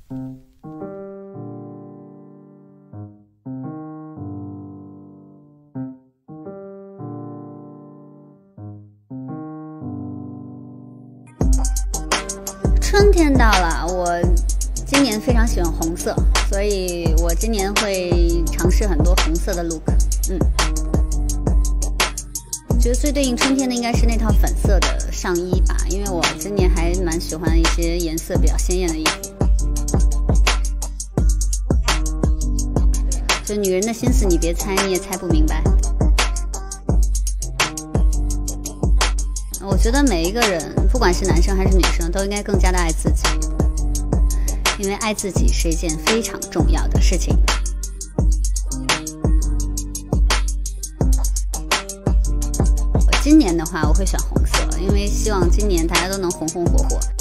春天到了，我今年非常喜欢红色，所以我今年会尝试很多红色的 look。我觉得最对应春天的应该是那套粉色的上衣吧，因为我今年还蛮喜欢一些颜色比较鲜艳的衣服。就女人的心思你别猜，你也猜不明白。我觉得每一个人，不管是男生还是女生，都应该更加的爱自己，因为爱自己是一件非常重要的事情。今年的话，我会选红色，因为希望今年大家都能红红火火。